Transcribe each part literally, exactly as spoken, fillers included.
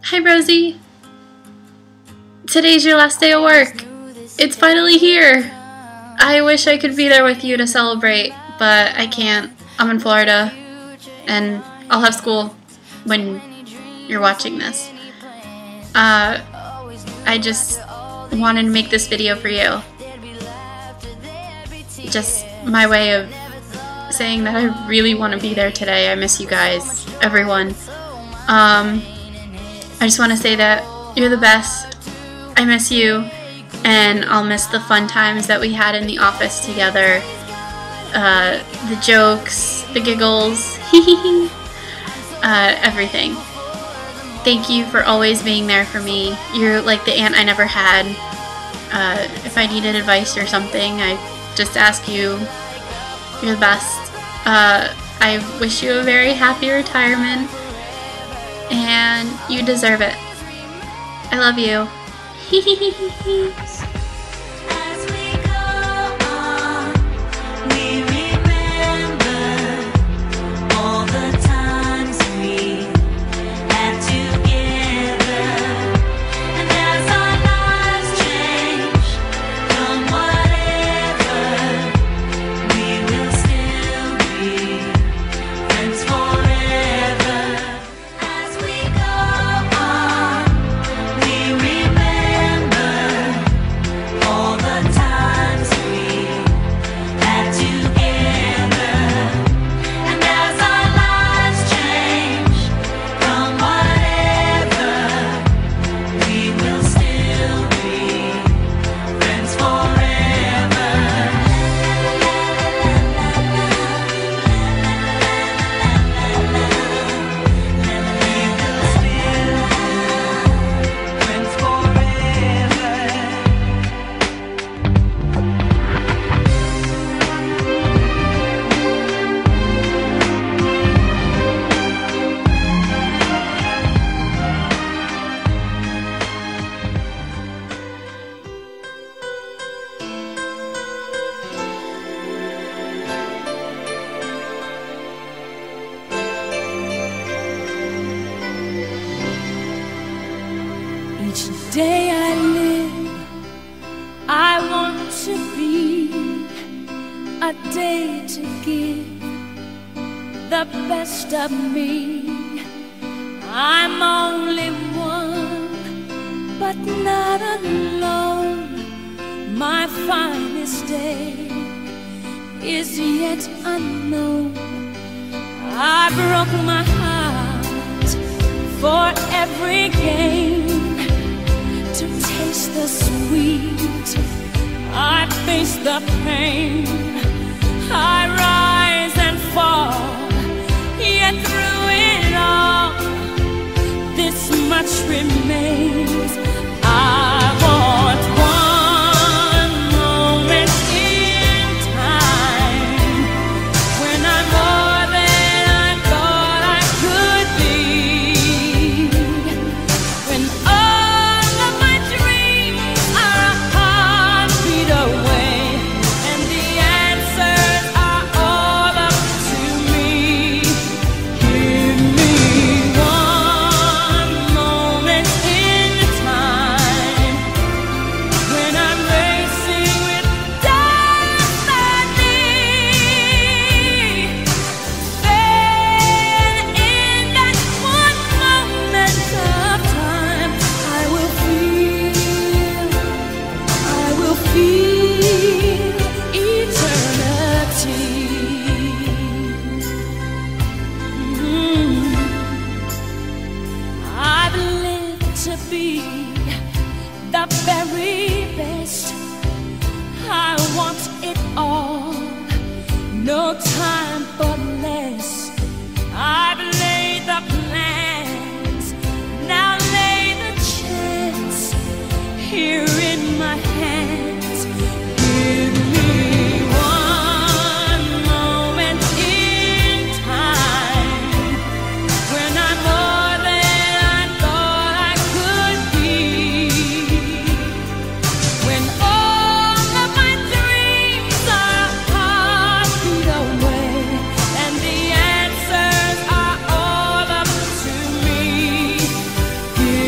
Hi Rosie! Today's your last day of work. It's finally here! I wish I could be there with you to celebrate, but I can't. I'm in Florida, and I'll have school when you're watching this. Uh, I just wanted to make this video for you. Just my way of saying that I really want to be there today. I miss you guys, everyone. Um, I just want to say that you're the best. I miss you, and I'll miss the fun times that we had in the office together. Uh, the jokes, the giggles, uh, everything. Thank you for always being there for me. You're like the aunt I never had. Uh, if I needed advice or something, I just ask you. You're the best. Uh, I wish you a very happy retirement, and you deserve it. I love you. Each day I live, I want to be a day to give the best of me. I'm only one, but not alone. My finest day is yet unknown. I broke my heart for every game, to taste the sweet, I face the pain. I rise and fall, yet through it all, this much remains. I want one moment in time, when I'm more than I thought I could be, when all of my dreams are a heartbeat away, and the answers are all up to me. Give me one moment in time, when I'm racing with destiny. Then in that one moment of time, I will feel, I will feel eternity. Mm. I've lived to be the very best. I want it all, no time for less. I've laid the plans, now lay the chance here in my hands. Give me one moment in time, when I'm more than I thought I could be, when all of my dreams are a heartbeat away, and the answers are all up to me. Give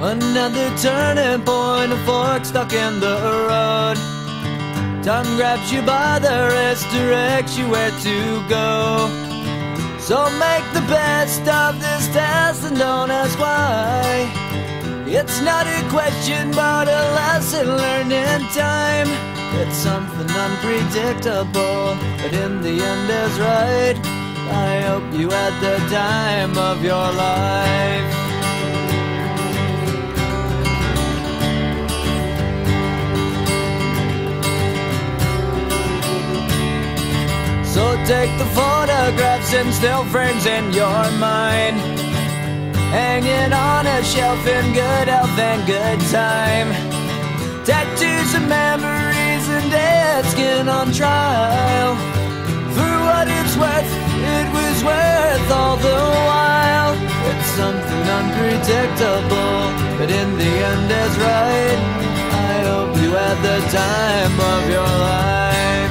Another turning point, a fork stuck in the road. Time grabs you by the wrist, directs you where to go. So make the best of this test and don't ask why. It's not a question but a lesson learned in time. It's something unpredictable, but in the end is right. I hope you had the time of your life. So take the photographs and still frames in your mind, hanging on a shelf in good health and good time. Tattoos and memories and dead skin on trial. For what it's worth, it was worth all the while. It's something unpredictable, but in the end is right. I hope you had the time of your life.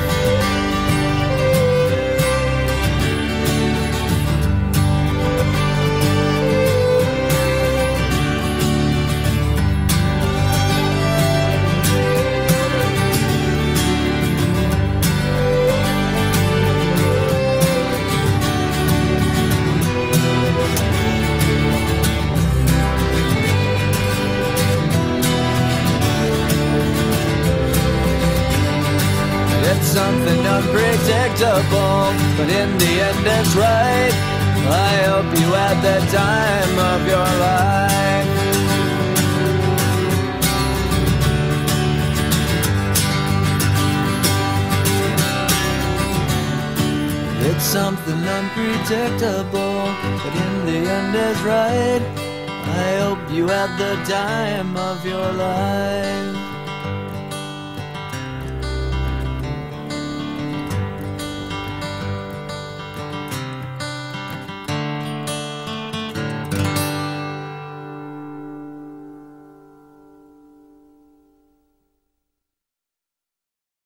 It's something unpredictable, but in the end it's right. I hope you had the time of your life. It's something unpredictable, but in the end is right. I hope you had the time of your life.